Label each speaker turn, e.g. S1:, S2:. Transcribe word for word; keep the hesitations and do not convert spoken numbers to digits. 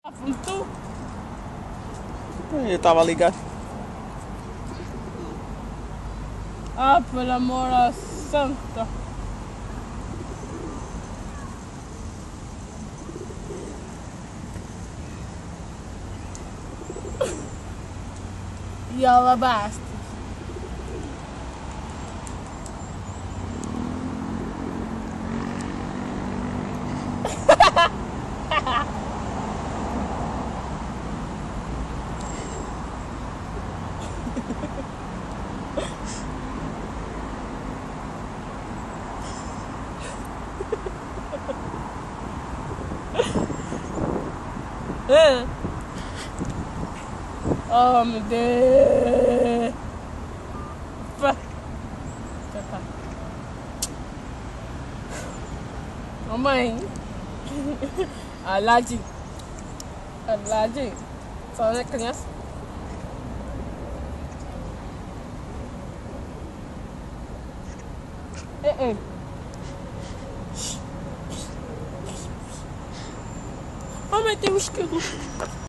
S1: Tu?
S2: Eu tava ligado.
S1: Ah, pelo amor a santa. E alabastro. Oh meu Deus! Pá. Tá, tá. Mamãe! Aladdin! Aladdin! Só é criança? Eh, eh. Mamãe, tem um esquilo!